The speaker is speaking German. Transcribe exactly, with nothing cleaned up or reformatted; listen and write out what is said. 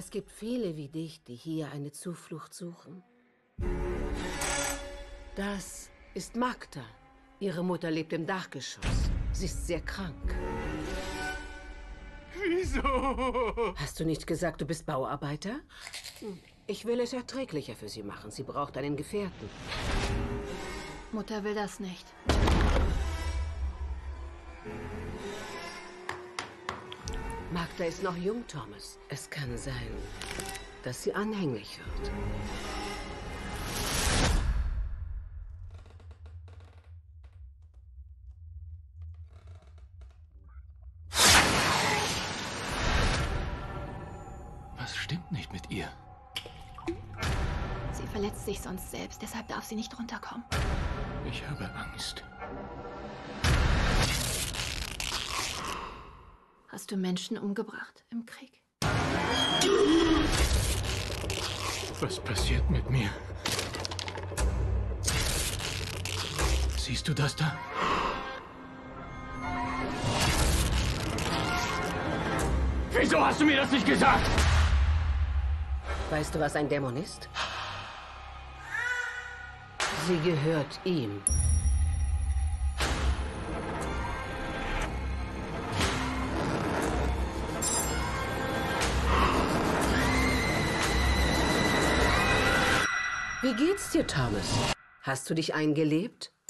Es gibt viele wie dich, die hier eine Zuflucht suchen. Das ist Magda. Ihre Mutter lebt im Dachgeschoss. Sie ist sehr krank. Wieso? Hast du nicht gesagt, du bist Bauarbeiter? Ich will es erträglicher für sie machen. Sie braucht einen Gefährten. Mutter will das nicht. Magda ist noch jung, Thomas. Es kann sein, dass sie anhänglich wird. Was stimmt nicht mit ihr? Sie verletzt sich sonst selbst, deshalb darf sie nicht runterkommen. Ich habe Angst. Hast du Menschen umgebracht im Krieg? Was passiert mit mir? Siehst du das da? Wieso hast du mir das nicht gesagt? Weißt du, was ein Dämon ist? Sie gehört ihm. Wie geht's dir, Thomas? Hast du dich eingelebt?